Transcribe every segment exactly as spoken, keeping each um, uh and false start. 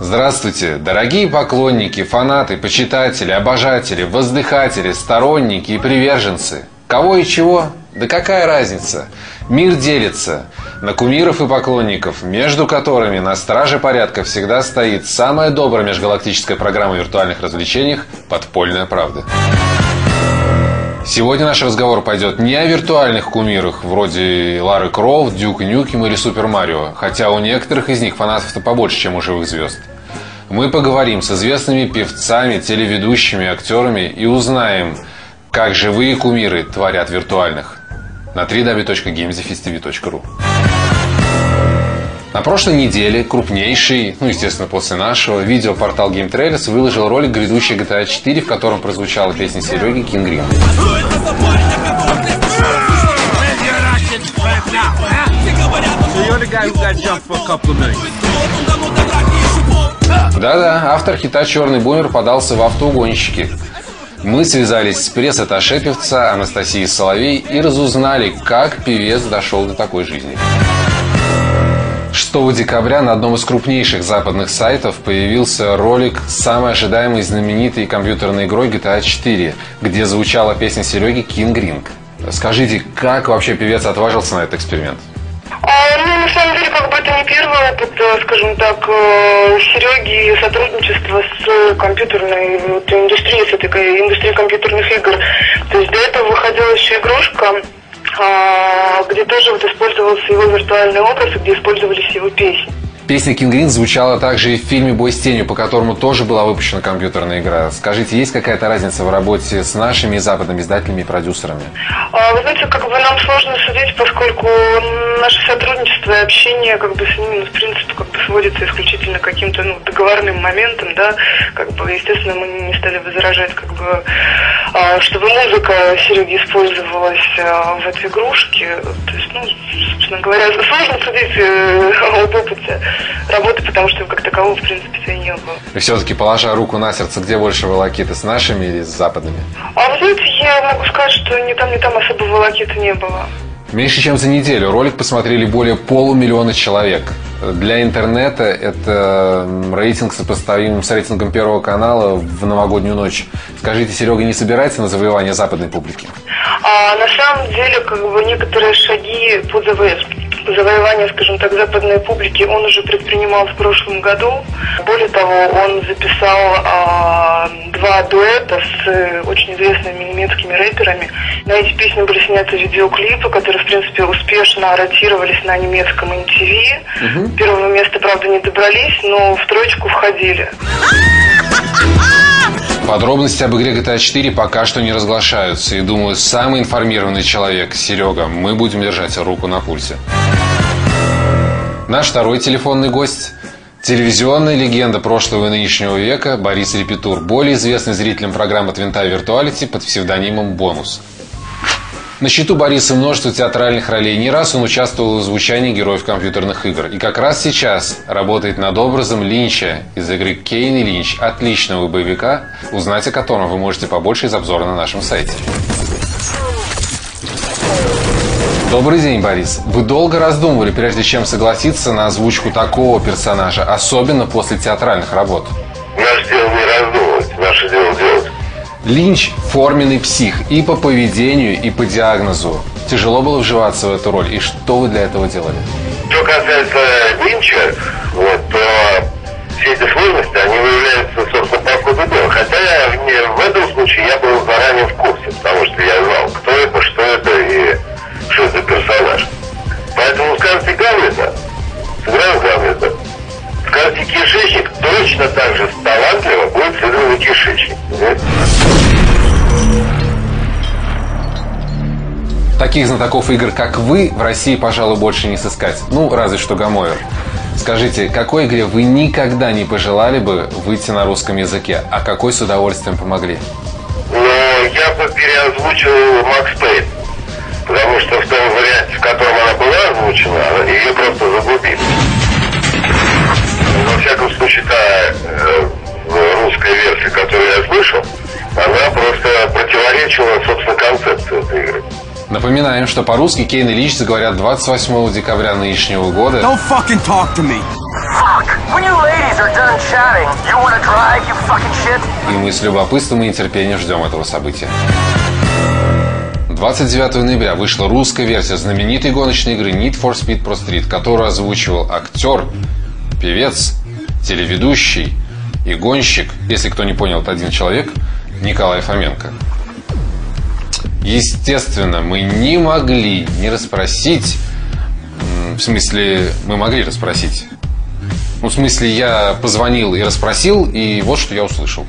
Здравствуйте, дорогие поклонники, фанаты, почитатели, обожатели, воздыхатели, сторонники и приверженцы. Кого и чего? Да какая разница? Мир делится на кумиров и поклонников, между которыми на страже порядка всегда стоит самая добрая межгалактическая программа виртуальных развлечений «Подпольная правда». Сегодня наш разговор пойдет не о виртуальных кумирах, вроде Лары Крофт, Дюка Нюкем или Супер Марио, хотя у некоторых из них фанатов-то побольше, чем у живых звезд. Мы поговорим с известными певцами, телеведущими, актерами и узнаем, как живые кумиры творят виртуальных. На дабл ю дабл ю дабл ю точка геймзефист ти ви точка ру. На прошлой неделе крупнейший, ну естественно после нашего, видеопортал Game Trailers выложил ролик грядущей джи ти эй четыре, в котором прозвучала песня Сереги King Green. Да-да, автор хита «Черный бумер» подался в автоугонщики. Мы связались с пресс-атташе певца Анастасией Соловей и разузнали, как певец дошел до такой жизни. шестого декабря на одном из крупнейших западных сайтов появился ролик с самой ожидаемой знаменитой компьютерной игрой джи ти эй четыре, где звучала песня Сереги King Green. Скажите, как вообще певец отважился на этот эксперимент? А, ну, на самом деле, как бы это не первый опыт, скажем так, Сереги сотрудничества с компьютерной вот, индустрией, с этой индустрией компьютерных игр. То есть до этого выходила еще игрушка, где тоже вот использовался его виртуальный образ, где использовались его песни. Песня King Green звучала также и в фильме «Бой с тенью», по которому тоже была выпущена компьютерная игра. Скажите, есть какая-то разница в работе с нашими западными издателями и продюсерами? Вы знаете, как бы нам сложно судить, поскольку наше сотрудничество и общение как бы с ними, ну, в принципе, как бы сводится исключительно к каким-то ну, договорным моментам, да, как бы, естественно, мы не стали возражать, как бы, чтобы музыка Сереги использовалась в этой игрушке. То есть, ну, собственно говоря, сложно судить об опыте работы, потому что как такового, в принципе, и не было. И все-таки, положа руку на сердце, где больше волокиты, с нашими или с западными? А вы знаете, я могу сказать, что ни там, ни там особо волокиты не было. Меньше чем за неделю ролик посмотрели более полумиллиона человек. Для интернета это рейтинг сопоставим с рейтингом Первого канала в новогоднюю ночь. Скажите, Серега не собирается на завоевание западной публики? А, на самом деле, как бы некоторые шаги по завоеванию, скажем так, западной публики он уже предпринимал в прошлом году. Более того, он записал а, два дуэта с очень известными немецкими рэперами. На эти песни были сняты видеоклипы, которые, в принципе, успешно ротировались на немецком эм ти ви. Угу. Первого места, правда, не добрались, но в троечку входили. Подробности об игре джи ти эй четыре пока что не разглашаются. И думаю, самый информированный человек, Серега, мы будем держать руку на пульсе. Наш второй телефонный гость – телевизионная легенда прошлого и нынешнего века Борис Репетур, более известный зрителям программы от Винта Виртуалити под псевдонимом «Бонус». На счету Бориса множество театральных ролей. Не раз он участвовал в звучании героев компьютерных игр. И как раз сейчас работает над образом Линча из игры Кейн и Линч, отличного боевика, узнать о котором вы можете побольше из обзора на нашем сайте. Добрый день, Борис. Вы долго раздумывали, прежде чем согласиться на озвучку такого персонажа, особенно после театральных работ? Наше дело не раздумывать, наше дело делать. Линч – форменный псих и по поведению, и по диагнозу. Тяжело было вживаться в эту роль. И что вы для этого делали? Что касается Линча, вот, то все эти сложности, они выявляются, собственно, по ходу дела. Хотя я, в этом случае я был заранее в курсе, потому что я знал, кто это, что это и что это персонаж. Поэтому скажете Гамлета, сыграем Гамлета. Скажете Кишечник, точно так же талантливо будет сыгран Кишечник. Таких знатоков игр, как вы, в России, пожалуй, больше не сыскать. Ну, разве что Гомойер. Скажите, какой игре вы никогда не пожелали бы выйти на русском языке, а какой с удовольствием помогли? Ну, я бы переозвучил Макс Пейн, потому что в том варианте, в котором она была озвучена, ее просто загубили. Во всяком случае, та э, русская версия, которую я слышал, она просто противоречила, собственно, концепции этой игры. Напоминаю, Напоминаем, что по-русски Кейн и Лич заговорят двадцать восьмого декабря нынешнего года. Don't fucking talk to me. Fuck. When you ladies are done chatting, you wanna drive, you fucking shit. И мы с любопытством и нетерпением ждем этого события. двадцать девятого ноября вышла русская версия знаменитой гоночной игры Need for Speed Pro Street, которую озвучивал актер, певец, телеведущий и гонщик, если кто не понял, это один человек, Николай Фоменко. Естественно, мы не могли не расспросить, в смысле, мы могли расспросить. Ну, в смысле, я позвонил и расспросил, и вот что я услышал.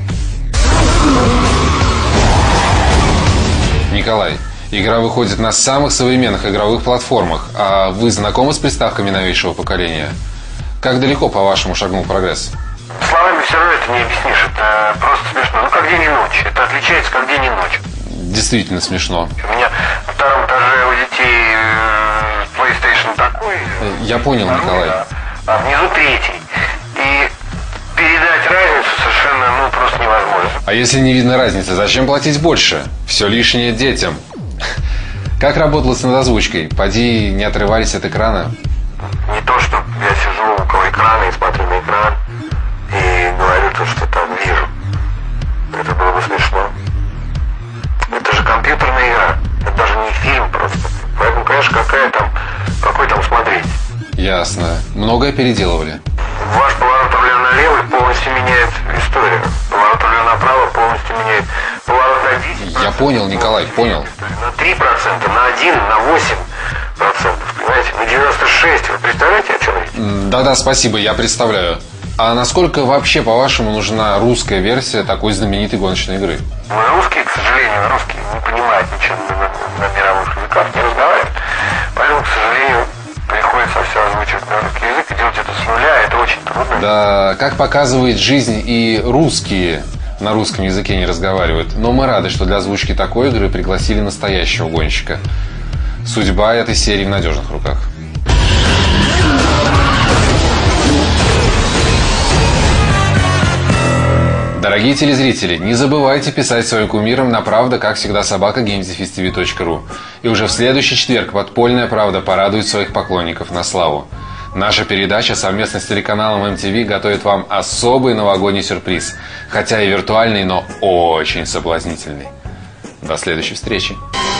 Николай, игра выходит на самых современных игровых платформах, а вы знакомы с приставками новейшего поколения? Как далеко, по-вашему, шагнул прогресс? Словами все равно это не объяснишь, это просто смешно. Ну, как день и ночь, это отличается как день и ночь. Действительно смешно. У меня на втором этаже у детей PlayStation такой. Я понял, Николай. А внизу третий. И передать разницу совершенно, ну, просто невозможно. А если не видно разницы, зачем платить больше? Все лишнее детям. Как работалось над озвучкой? Поди, не отрывались от экрана? Не то, что я сижу около экрана и смотрю на экран и говорю то, что там вижу. Это было бы смешно. Это же компьютерная игра. Это даже не фильм просто. Поэтому, конечно, какая там, какой там смотреть. Ясно. Многое переделывали. Ваш поворот руля налево полностью меняет историю. Поворот руля направо полностью меняет. Поворот на десять процентов. Я понял, Николай, понял. На три процента, на один, на восемь процентов. Понимаете, на девяносто шесть процентов. Вы представляете, о чем речь? Да-да, спасибо, я представляю. А насколько вообще, по-вашему, нужна русская версия такой знаменитой гоночной игры? Ну, русские, к сожалению, русские не понимают ничего на, на, на мировых языках, не разговаривают. Поэтому, к сожалению, приходится все озвучивать на русский язык и делать это с нуля, это очень трудно. Да, как показывает жизнь, и русские на русском языке не разговаривают. Но мы рады, что для озвучки такой игры пригласили настоящего гонщика. Судьба этой серии в надежных руках. Дорогие телезрители, не забывайте писать своим кумирам на правда, как всегда, собака геймдефис ти ви точка ру. И уже в следующий четверг «Подпольная правда» порадует своих поклонников на славу. Наша передача совместно с телеканалом эм ти ви готовит вам особый новогодний сюрприз. Хотя и виртуальный, но очень соблазнительный. До следующей встречи.